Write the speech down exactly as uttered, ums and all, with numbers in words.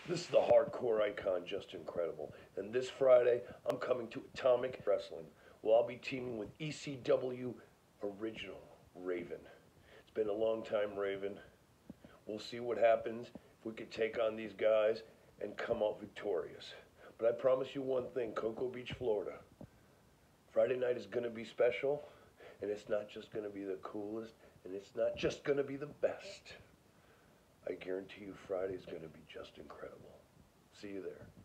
This is the hardcore icon, Just Incredible. And this Friday, I'm coming to Atomic Wrestling. Well, I'll be teaming with E C W Original Raven. It's been a long time, Raven. We'll see what happens if we could take on these guys and come out victorious. But I promise you one thing, Cocoa Beach, Florida. Friday night is going to be special, and it's not just going to be the coolest, and it's not just going to be the best. I guarantee you Friday's going to be just incredible. See you there.